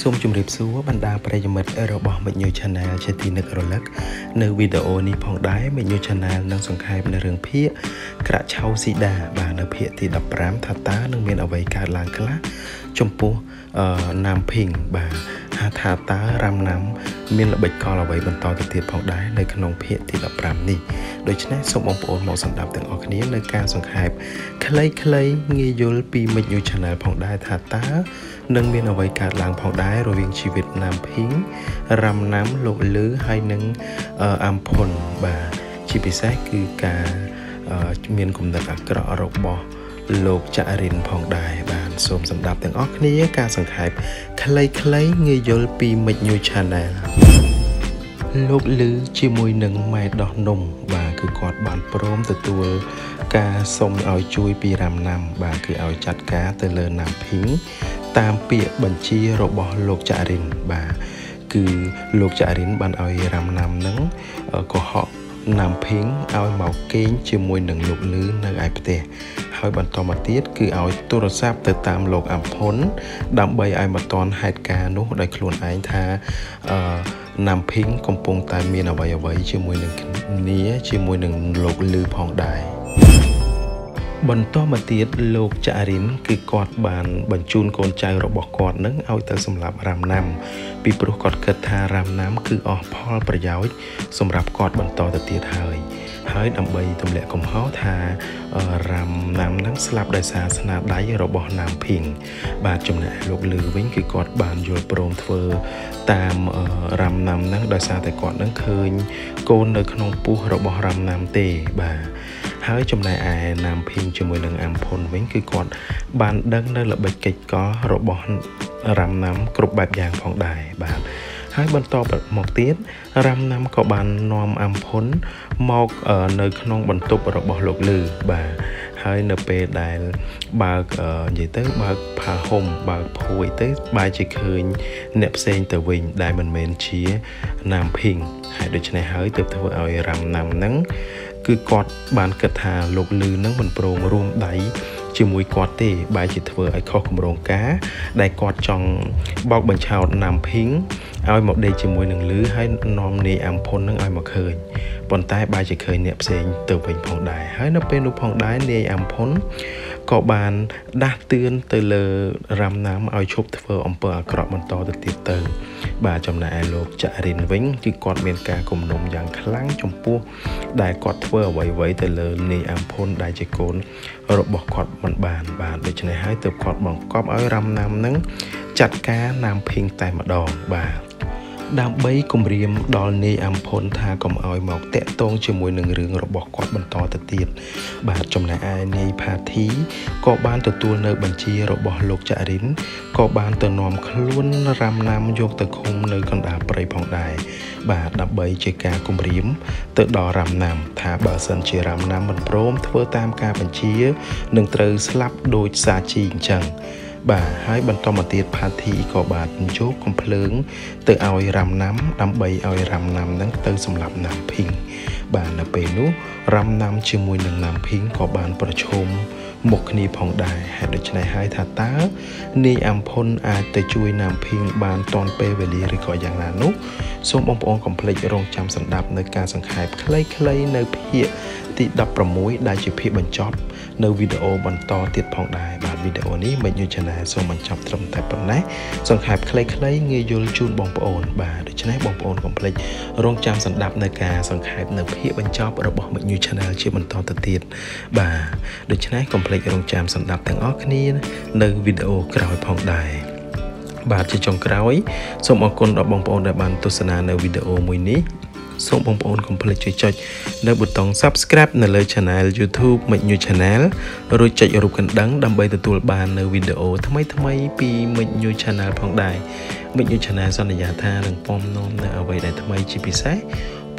សូមជម្រាបសួរបណ្ដាប្រិយមិត្តរបស់ Menu Channel ជាទីនឹករលឹកនៅវីដេអូនេះផងដែរ Menu Channel នឹងសង្ខេបនៅរឿងភាគក្រាក់ឆៅស៊ីដាបាទនៅភាគទី15ថាតើនឹងមានអ្វីកើតឡើងខ្លះចំពោះណាមភីងបាទថាតើរ៉ាំណាំមានល្បិចកលអ្វីបន្តទៅទៀតផងដែរនៅក្នុងភាគទី15នេះដូច្នេះសូមបងប្អូនមកស្ដាប់ទាំងអស់គ្នានៅការសង្ខេបខ្លីៗងាយយល់ពី Menu Channel ផងដែរថាតើនឹងមានអ្វីកើតឡើងផងដែររវាងជីវិតណាមភីងរ៉ាំណាំលោកលឺហើយនឹងអាំផុនបាទជាពិសេសគឺការមានគំនិតអាក្រក់របស់លោកចរិនផងដែរបាទសូមស្ដាប់ទាំងអស់គ្នាការសង្ខេបខ្លីៗងាយយល់ពី Menu Channel លោកលឺជាមួយនឹងម៉ែដោះនំបាទគឺគាត់បានព្រមទទួលការសុំឲ្យជួយពីរ៉ាំណាំបាទគឺឲ្យចាត់ការទៅលើណាំភីងតាមពាក្យបញ្ជារបស់លោកចរិនបាទគឺលោកចរិនបានឲ្យរ៉ាំណាំនឹងកុហកណាំភីងឲ្យមកគេងជាមួយនឹងលោកលឺនៅឯផ្ទះហើយបន្តមកទៀតគឺឲ្យទូរស័ព្ទទៅតាមលោកអាំផុនដើម្បីឲ្យមកតន់ហេតុការណ៍នោះដោយខ្លួនឯងថាណាំភីងកំពុងតែមានអ្វីជាមួយនឹងគ្នាជាមួយនឹងលោកលឺផងដែរបន្តមកទៀតលោកចរិនគឺគាត់បានបញ្ជូនកូនចៅរបស់គាត់នឹងឲ្យទៅសម្លាប់រ៉ាំណាំពីព្រោះគាត់គិតថារ៉ាំណាំគឺអស់ផលប្រយោជន៍សម្រាប់គាត់បន្តទៅទៀតហើយដើម្បីទម្លាក់កំហុសថារ៉ាំណាំនឹងស្លាប់ដោយសារស្នាដៃរបស់ណាំភីងបាទចំណែកលោកលឺវិញគឺគាត់បានយល់ព្រមធ្វើតាមរ៉ាំណាំនឹងដោយសារតែគាត់នឹងឃើញកូននៅក្នុងពោះរបស់រ៉ាំណាំទេបាទហើយចំណែកឯណាមភីងជាមួយនឹងអាំផុនវិញគឺគាត់បានដឹងនៅល្បិចកិច្ចកលរបស់រ៉ាំណាំគ្រប់បែបយ៉ាងផងដែរបាទហើយបន្តមកទៀតរ៉ាំណាំក៏បាននាំអាំផុនមកនៅក្នុងបន្ទប់របស់លោកលឺបាទហើយនៅពេលដែលបើកនិយាយទៅបើកផាហុំបើកភួយទៅបែរជាឃើញអ្នកផ្សេងទៅវិញដែលមិនមែនជាណាមភីងហើយដូច្នេះហើយទើបធ្វើឲ្យរ៉ាំណាំហ្នឹងគឺគាត់បានគិតថាលោកលឺនឹងមិនព្រមរួមដៃជាមួយគាត់ទេបែរជាធ្វើឲ្យខុសគម្រោងការដែលគាត់ចង់បោកបញ្ឆោតណាំភីងឲ្យមកដេកជាមួយនឹងលឺហើយនាំនាយអាំផុននឹងឲ្យមកឃើញប៉ុន្តែបែរជាឃើញអ្នកផ្សេងទៅវិញផងដែរហើយនៅពេលនោះផងដែរនាយអាំផុនក៏បានដាស់តឿនទៅលើរ៉ាំណាំឲ្យឈប់ធ្វើអំពើអាក្រក់បន្តទៅទៀតទៅបាទចំណែកឯលោកចរិនវិញគឺគាត់មានការគំនុំយ៉ាងខ្លាំងចំពោះដែលគាត់ធ្វើអ្វីទៅលើនាយអាំផុនដែលជាកូនរបស់គាត់មិនបានបាទដូច្នេះហើយទើបគាត់បង្កប់ឲ្យរ៉ាំណាំនឹងចាត់ការណាមភីងតែម្ដងបាទដើម្បីគម្រាមដល់នាយអាំផុនថាកុំឲ្យមកតាក់ទងជាមួយនឹងរឿងរបស់គាត់បន្តទៅទៀតបាទចំណែកឯនាយផាធីក៏បានទទួលនៅបញ្ជារបស់លោកចរិនក៏បានទៅនាំខ្លួនរ៉ាំណាំយកទៅឃុំនៅកណ្ដាលព្រៃផងដែរបាទដើម្បីជាការគម្រាមទៅដល់រ៉ាំណាំថាបើសិនជារ៉ាំណាំមិនព្រមធ្វើតាមការបញ្ជានឹងត្រូវស្លាប់ដោយសាជីអញ្ចឹងបាទហើយបន្តមកទៀតផាធីក៏បានយកកំភ្លើងទៅឲ្យរ៉ាំណាំដើម្បីឲ្យរ៉ាំណាំហ្នឹងទៅសម្លាប់ណាំភីងបាទនៅពេលនោះរ៉ាំណាំជាមួយនឹងណាំភីងក៏បានប្រឈមមុខគ្នាផងដែរហើយដូច្នេះហើយថាតើនាយអាំផុនអាចទៅជួយណាំភីងបានទាន់ពេលវេលាឬក៏យ៉ាងណានោះសូមបងប្អូនកុំភ្លេចរងចាំស្ដាប់នៅការសង្ខេបខ្លីៗនៅភាគទី16ដែលជាភាគបញ្ចប់នៅវីដេអូបន្តទៀតផងដែរបាទវីដេអូនេះ Menu Channel សូមបញ្ចប់ត្រឹមតែប៉ុណ្ណេះសង្ខេបខ្លីៗងាយយល់ជូនបងប្អូនបាទដូច្នេះបងប្អូនកុំភ្លេចរងចាំស្ដាប់នៅការសង្ខេបនៅភាគបញ្ចប់របស់ Menu Channel ជាបន្តទៅទៀតបាទដូច្នេះកុំភ្លេចរងចាំស្ដាប់ទាំងអស់គ្នានៅវីដេអូក្រោយផងដែរបាទជាចុងក្រោយសូមអរគុណដល់បងប្អូនដែលបានទស្សនានៅវីដេអូមួយនេះសូមបងប្អូនកុំភ្លេចជួយចុចនៅប៊ូតុង Subscribe នៅលើ Channel YouTube Menu Channel រួចចុចរូបកណ្ដឹងដើម្បីទទួលបាននៅវីដេអូថ្មីៗពី Menu Channel ផងដែរ Menu Channel សន្យាថានឹងពំនាំនៅអ្វីដែលថ្មីជាពិសេសព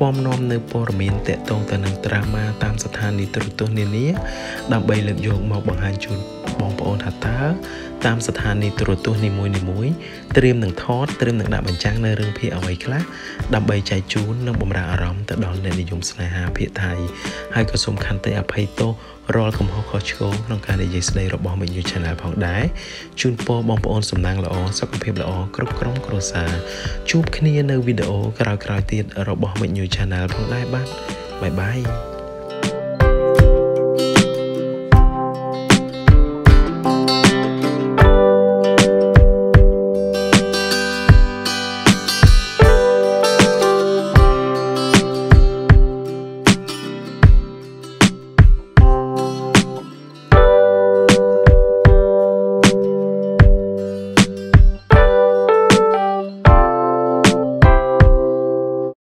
មនាំនៅព័ត៌មានតាក់ទងទៅនឹងត្រាម៉ាតាមស្ថានីយទូរទស្សន៍នានាដើម្បីលើកយកមកបង្ហាញជូនបងប្អូនថាតើតាមស្ថានីយទូរទស្សន៍នីមួយៗត្រៀមនឹងថតត្រៀមនឹងដាក់បញ្ចាំងនៅរឿងភាគអ្វីខ្លះដើម្បីចែកជូននិងបម្រើអារម្មណ៍ទៅដល់អ្នកនិយមស្នេហាភាគថៃហើយក៏សូមខន្តីអភ័យទោសរាល់កំហុសខុសឆ្គងក្នុងការនិយាយស្ដីរបស់មេញូ Channel ផងដែរជូនពរបងប្អូនសំណាងល្អសុខភាពល្អគ្រប់ក្រុមគ្រួសារជួបគ្នានៅវីដេអូក្រោយៗទៀតរបស់មេញូ Channel ផងដែរបាទបាយបាយ